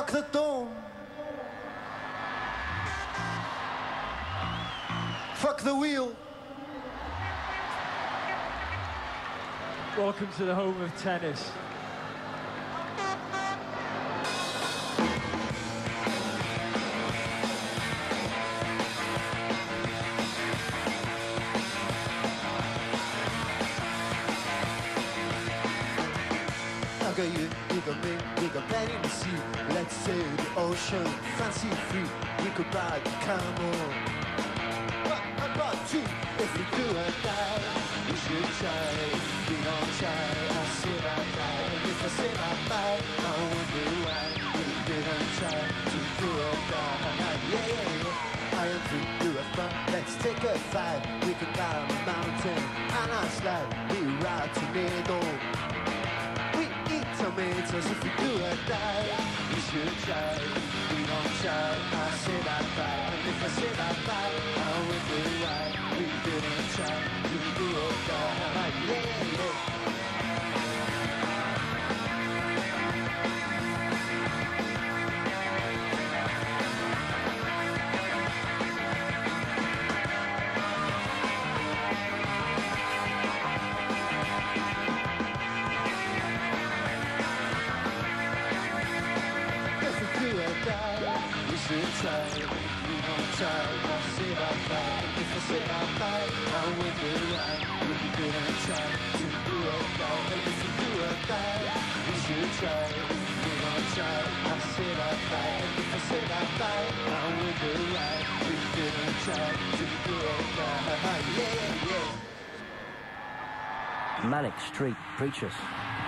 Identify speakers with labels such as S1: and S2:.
S1: Fuck the dome. Fuck the wheel.
S2: Welcome to the home of tennis.
S1: I got you, you got me, we got men in the sea. Let's sail the ocean, fancy free. We could ride the camel. But two, if we do or die, we should try. If we don't try, I say bye-bye. And if I say bye-bye, I wonder why we didn't try to do or die. Yeah, I am free, you are fun. Let's take a flight. We could climb a mountain and I slide. We ride tornado. Tomatoes, if we do or die, we should try. If we don't try, I say bye-bye. And if I say bye-bye, I wonder why we didn't try to do or die. Yeah, yeah. We try, we won't try, I'll say bye-bye. If I say bye-bye, I wonder why we didn't try to do or die. And if we do or die, we should try. If we won't try, I'll say bye-bye. And if I say bye-bye, I wonder why we didn't try to do or die. Yeah, yeah.
S3: Manic Street Preachers.